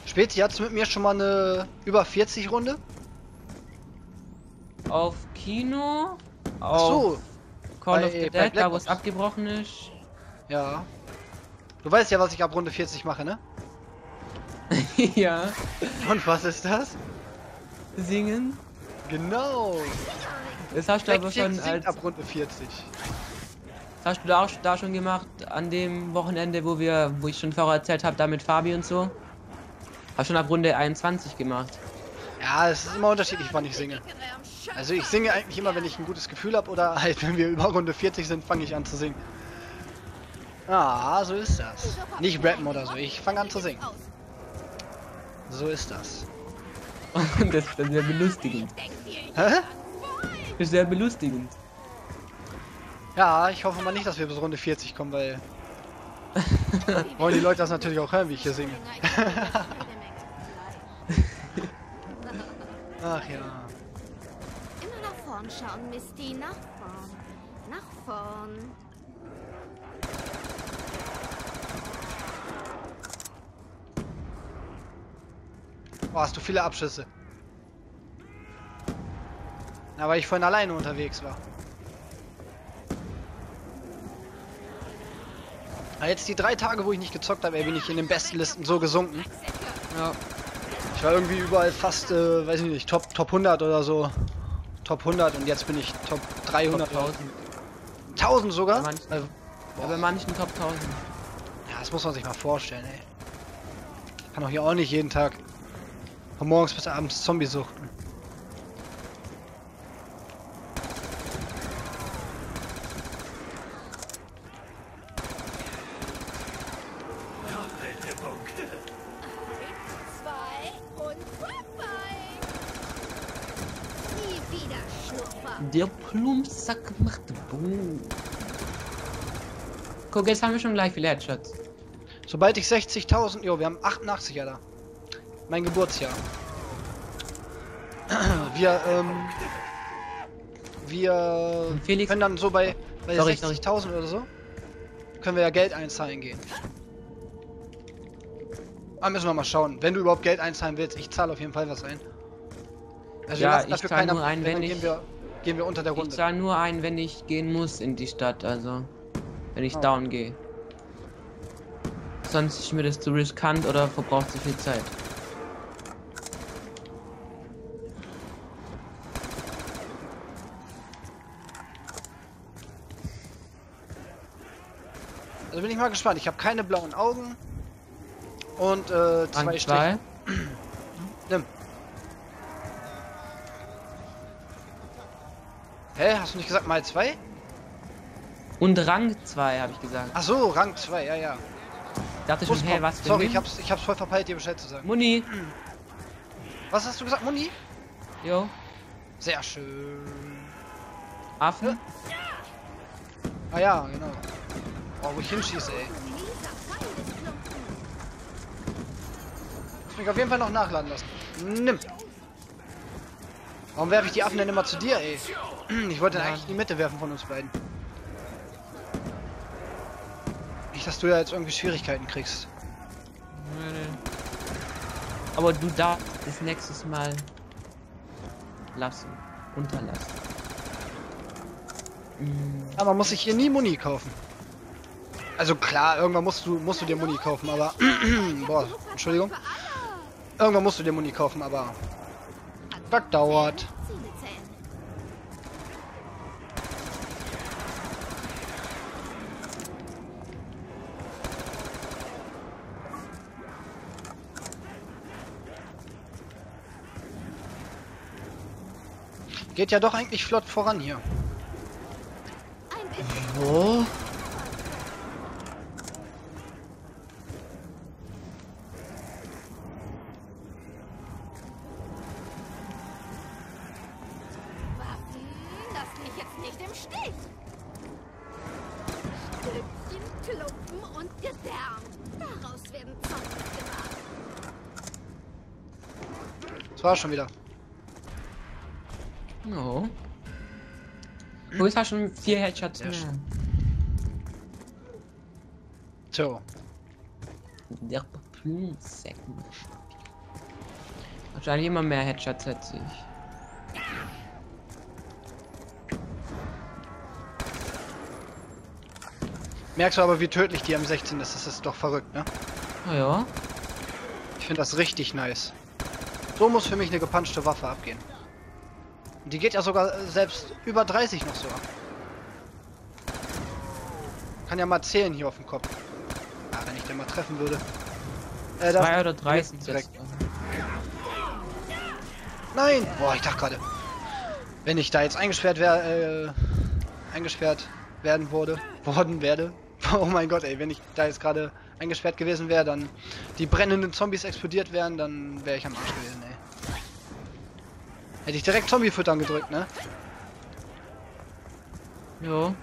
Spezi, hattest du mit mir schon mal eine über 40 Runde? Auf Kino, Ach so, auf Call of bei the Black Dead, da wo Ops. es abgebrochen ist. Ja. Du weißt ja, was ich ab Runde 40 mache, ne? Ja, Und was ist das? singen. Genau. Das hast du aber schon singt als. ab Runde 40. Das hast du da schon gemacht an dem Wochenende, wo ich schon vorher erzählt habe, da mit Fabi und so. Hast schon ab Runde 21 gemacht. Ja, es ist immer unterschiedlich, wann ich singe. Also ich singe eigentlich immer, wenn ich ein gutes Gefühl habe oder halt, wenn wir über Runde 40 sind, fange ich an zu singen. Ah, so ist das. Nicht rappen oder so, ich fange an zu singen. So ist das. Und das ist dann sehr belustigend. Hä? Das ist sehr belustigend. Ja, ich hoffe mal nicht, dass wir bis Runde 40 kommen, weil wollen die Leute das natürlich auch hören, wie ich hier singe. Ach ja. Immer nach vorn schauen, Misty. Nach vorn. Nach vorn. Boah, hast du viele Abschüsse. Na, weil ich vorhin alleine unterwegs war. Aber jetzt die 3 Tage, wo ich nicht gezockt habe, bin ich in den besten Listen so gesunken. Ja. Ich war irgendwie überall fast, weiß ich nicht, Top 100 oder so. Top 100 und jetzt bin ich Top 300. Top 1000. 1000 sogar? Bei manchen, ja, bei manchen Top 1000. Ja, das muss man sich mal vorstellen, ey. Ich kann doch hier auch nicht jeden Tag von morgens bis abends Zombie suchten. Der Plumpsack macht Boom. Guck, jetzt haben wir schon gleich viele Headshots. Sobald ich 60.000, jo, wir haben 88 ja da. Mein Geburtsjahr. Wir Felix, können dann so bei Sorry. 60.000 oder so, können wir ja Geld einzahlen gehen. Aber müssen wir mal schauen. Wenn du überhaupt Geld einzahlen willst, ich zahle auf jeden Fall was ein. Also wir Ja, lassen ich dafür zahle keiner, nur ein, wenn dann gehen wir unter der ich Runde. zahle nur ein, wenn ich gehen muss in die Stadt, also wenn ich Oh. down gehe. Sonst ist mir das zu riskant oder verbraucht zu viel Zeit. Also bin ich mal gespannt. Ich habe keine blauen Augen und 2 Rang Striche. 2. Nimm. Hä? Hast du nicht gesagt mal 2? Und Rang 2 habe ich gesagt. Ach so, Rang 2, ja, ja. Ich dachte schon, hey, was für Sorry, ein ich hab's voll verpeilt, dir Bescheid zu sagen. Muni. Was hast du gesagt, Muni? Jo. Sehr schön. Affen. Ah ja, genau. Oh, wo ich hinschieße, ey. Muss mich auf jeden Fall noch nachladen lassen. Nimm. Warum werfe ich die Affen denn immer zu dir, ey? Ich wollte den eigentlich in die Mitte werfen von uns beiden. Nicht, dass du ja jetzt irgendwie Schwierigkeiten kriegst. Aber du darfst das nächstes Mal lassen. Unterlassen. Aber man muss sich hier nie Muni kaufen. Also klar, irgendwann musst du dir Muni kaufen, aber... Boah, Entschuldigung. Irgendwann musst du dir Muni kaufen, aber... Das dauert. Geht ja doch eigentlich flott voran hier. Wo? Lass mich jetzt nicht im Stich. Stückchen, Klumpen und Gedärm. Daraus werden Zombies gemacht. Das war schon wieder. No. Du hast schon 4 Headshots Sehr mehr. schön. So. Der Plumpsack macht Wahrscheinlich immer mehr Headshots setze ich. Merkst du aber, wie tödlich die M16 ist? Das ist doch verrückt, ne? Naja. Ich finde das richtig nice. So muss für mich eine gepanschte Waffe abgehen. Und die geht ja sogar selbst über 30 noch so ab. Kann ja mal zählen hier auf dem Kopf. Ah, wenn ich den mal treffen würde. 2 oder 3 sind direkt. jetzt. Nein! Boah, ich dachte gerade, wenn ich da jetzt eingesperrt wäre, eingesperrt werden werde. Oh mein Gott, ey, wenn ich da jetzt gerade eingesperrt gewesen wäre, dann die brennenden Zombies explodiert wären, dann wäre ich am Arsch gewesen, ey. Hätte ich direkt Zombie füttern gedrückt, ne? Jo.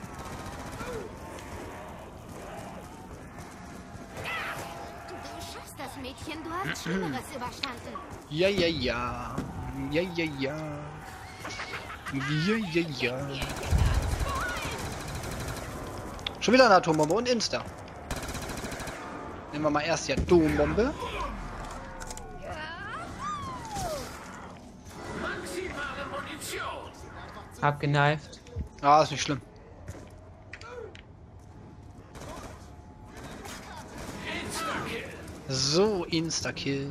Du schaffst das, Mädchen. Du hast Schlimmeres überstanden. Ja, ja, ja. Ja, ja, ja. Ja, ja, ja. Schon wieder eine Atombombe und Insta. Nehmen wir mal erst die Atombombe. Hab geneift. Ah, ist nicht schlimm. So, Insta-Kill.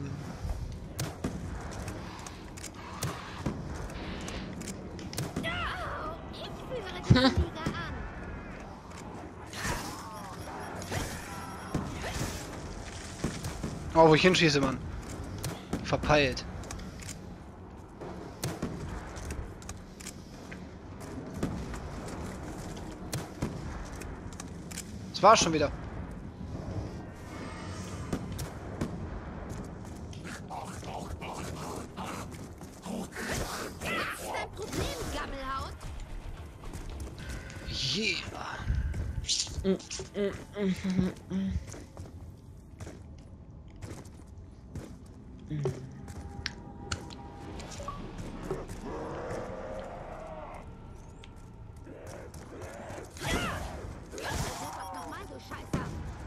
Ich führe die Liga an. Oh, wo ich hinschieße, Mann. Verpeilt. Das war's schon wieder. Dein Problem, Gammelhaut? Yeah. Nochmal, du Scheißer.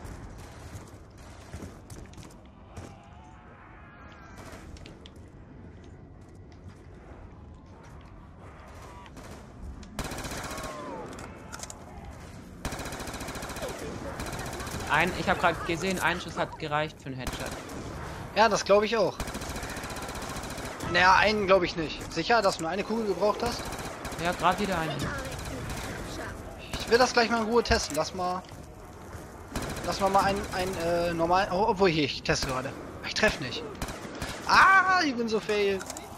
Ich habe gerade gesehen, ein Schuss hat gereicht für einen Headshot. Ja, das glaube ich auch. Naja, einen glaube ich nicht. Sicher, dass du nur eine Kugel gebraucht hast? Ja, gerade wieder einen. Ich will das gleich mal in Ruhe testen. Lass mal mal einen normalen... Oh, obwohl hier, ich teste gerade. Ich treffe nicht. Ah, ich bin so fail.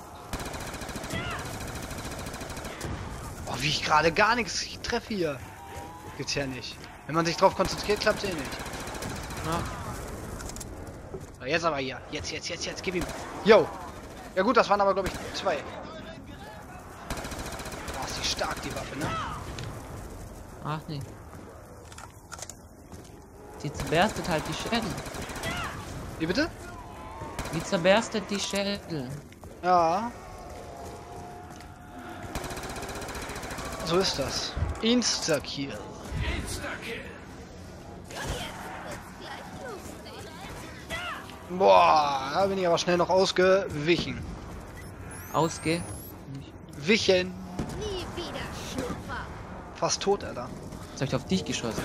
Oh, wie ich gerade gar nichts treffe hier. Gibt's ja nicht. Wenn man sich drauf konzentriert, klappt es eh nicht. Ja. So, jetzt aber hier. Jetzt. Gib ihm. Yo. Ja gut, das waren aber, glaube ich, 2. Boah, ist die stark, die Waffe, ne? Ach nee. Die zerberstet halt die Schädel. Wie bitte? Die zerberstet die Schädel. Ja. So ist das. Insta-Kill. Boah, da bin ich aber schnell noch ausgewichen. Ausgeh. Wichen. Nie wieder, Schnupfer. Fast tot, Alter. Jetzt hab ich auf dich geschossen.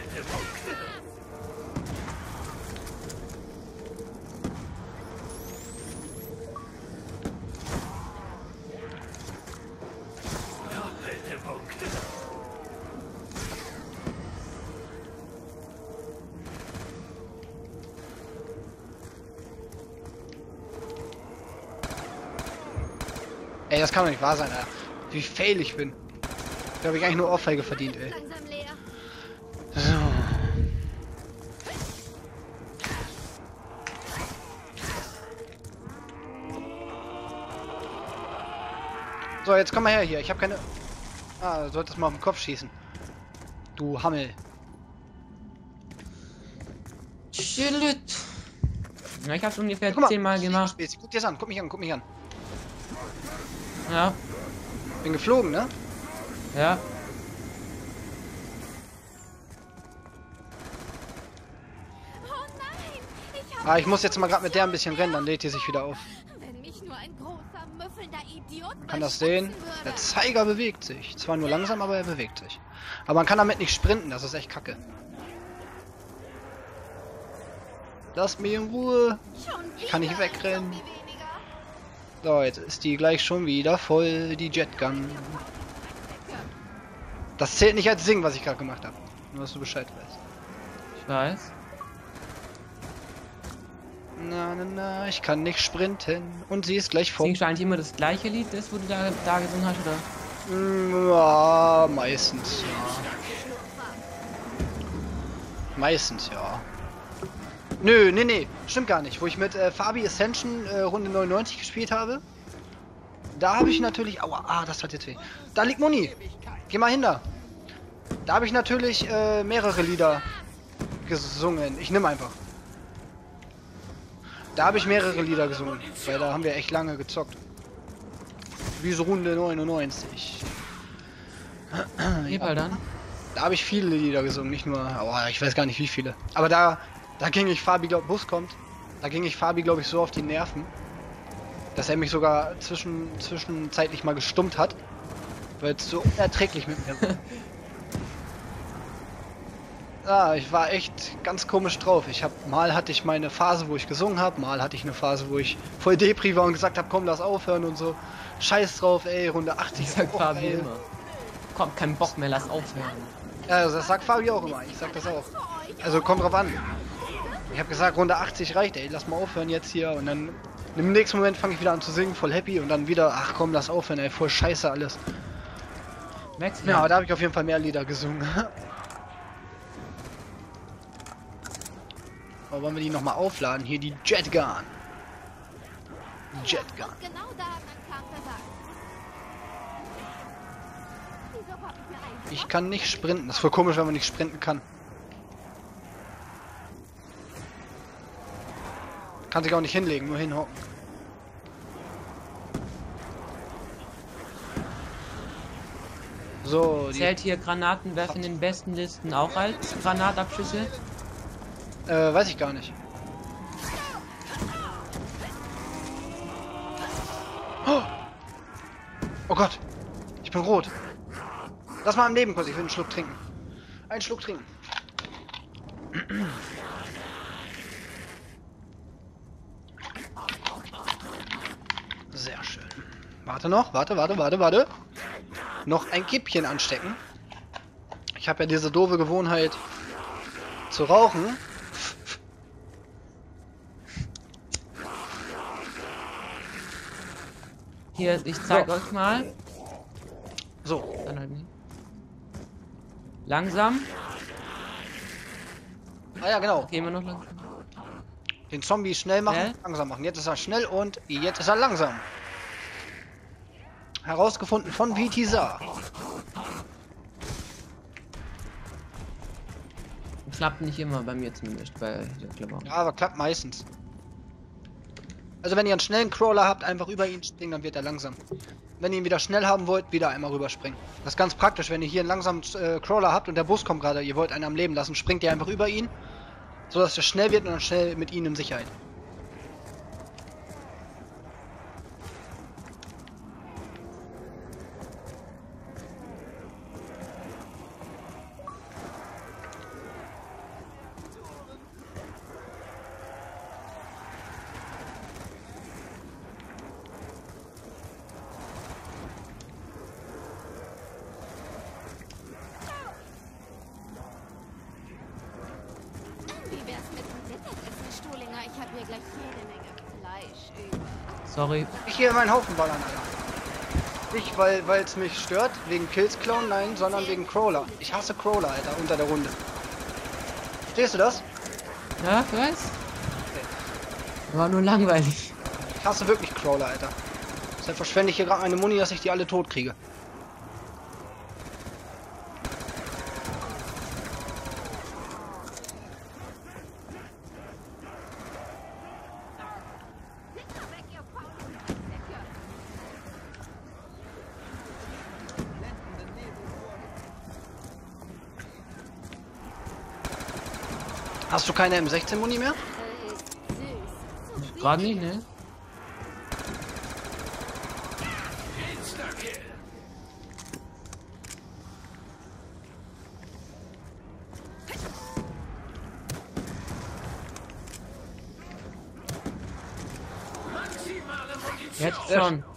Ey, das kann doch nicht wahr sein, Alter. Wie fail ich bin. Da habe ich eigentlich nur Ohrfeige verdient, ey. Langsam leer. So. So, jetzt komm mal her hier. Ich habe keine... Ah, du solltest mal auf den Kopf schießen. Du Hammel. Shit. Ja, ich hab's ungefähr Guck mal, 10 Mal gemacht. Spezi, guck dir's an. Guck mich an, guck mich an. Ja, Bin geflogen, ne? ja. Oh nein, ich habe... Ah, ich muss jetzt mal gerade mit der ein bisschen rennen, dann lädt die sich wieder auf. Wenn mich ich nur ein großer, müffelnder Idiot Man kann das sehen. beschmutzen Der würde. Zeiger bewegt sich. Zwar nur langsam, aber er bewegt sich. Aber man kann damit nicht sprinten, das ist echt kacke. Lasst mich in Ruhe. Schon Ich kann nicht wieder ein wegrennen. Zombie weniger. So, jetzt ist die gleich schon wieder voll, die Jetgun. Das zählt nicht als Singen, was ich gerade gemacht habe. Nur, dass du Bescheid weißt. Ich weiß. Na, na, na, ich kann nicht sprinten. Und sie ist gleich voll. Singst du eigentlich immer das gleiche Lied, das wo du da gesungen hast, oder? Ja, meistens, ja. Meistens, ja. Nö, nee, stimmt gar nicht. Wo ich mit Fabi Ascension Runde 99 gespielt habe, da habe ich natürlich... Aua, das hat jetzt weh. Da liegt Muni. Geh mal hin da. Da habe ich natürlich mehrere Lieder gesungen. Ich nehme einfach. Da habe ich mehrere Lieder gesungen, weil da haben wir echt lange gezockt. Wie so Runde 99. Gib halt dann. Da habe ich viele Lieder gesungen, nicht nur, ich weiß gar nicht wie viele. Aber da ging ich Fabi, Bus kommt, da ging ich Fabi, glaube ich, so auf die Nerven, dass er mich sogar zwischenzeitlich mal gestummt hat, weil es so unerträglich mit mir war. Ja, ich war echt ganz komisch drauf. Mal hatte ich meine Phase, wo ich gesungen habe, mal hatte ich eine Phase, wo ich voll Depri war und gesagt habe, komm, lass aufhören und so. Scheiß drauf, ey, Runde 80. Ich sag auch Fabi geil. immer. Komm, kein Bock mehr, lass aufhören. Ja, also das sagt Fabi auch immer. Ich sag das auch. Also kommt drauf an. Ich habe gesagt, Runde 80 reicht, ey, lass mal aufhören jetzt hier. Und dann im nächsten Moment fange ich wieder an zu singen, voll happy. Und dann wieder, ach komm, lass aufhören, ey, voll scheiße alles. Wechsel. Ja, aber da habe ich auf jeden Fall mehr Lieder gesungen. Aber wollen wir die nochmal aufladen? Hier die Jetgun. Jetgun. Genau da hat mein Plan versagt. Wieso hab ich mir eigentlich Ich kann nicht sprinten. Das ist voll komisch, wenn man nicht sprinten kann. Kann sich auch nicht hinlegen, nur hinhocken. So, die, Zählt hier Granatenwerfen in den besten Listen auch als Granatabschüsse? weiß ich gar nicht. Oh Gott, ich bin rot. Lass mal am Leben kurz, ich will einen Schluck trinken. Einen Schluck trinken. Sehr schön. Warte noch, warte. Noch ein Kippchen anstecken. Ich habe ja diese doofe Gewohnheit zu rauchen. Hier, ich zeig euch mal. So, Dann halt nicht. Langsam. ja genau. Gehen wir noch langsam. Den Zombie schnell machen, Schnell? langsam machen. Jetzt ist er schnell und jetzt ist er langsam. Herausgefunden von Vitisa. Klappt nicht immer, bei mir zumindest, bei der Klapper. Ja, aber klappt meistens. Also wenn ihr einen schnellen Crawler habt, einfach über ihn springen, dann wird er langsam. Wenn ihr ihn wieder schnell haben wollt, wieder einmal rüberspringen. Das ist ganz praktisch, wenn ihr hier einen langsamen Crawler habt und der Bus kommt gerade, ihr wollt einen am Leben lassen, springt ihr einfach über ihn, sodass er schnell wird und dann schnell mit ihnen in Sicherheit. Wie wär's mit dem Mittagessen, Stuhlinger? Ich habe hier gleich jede Menge Fleisch über. Sorry. Ich hier meinen Haufen ballern, Alter. Nicht, weil es mich stört, wegen Kills Clone, nein, sondern wegen Crawler. Ich hasse Crawler, Alter, unter der Runde. Verstehst du das? Ja, ich weiß. War nur langweilig. Ich hasse wirklich Crawler, Alter. Deshalb verschwende ich hier gerade meine Muni, dass ich die alle tot kriege. Hast du keine M16 Muni mehr? Süß. Gerade nicht, ne? Jetzt schon.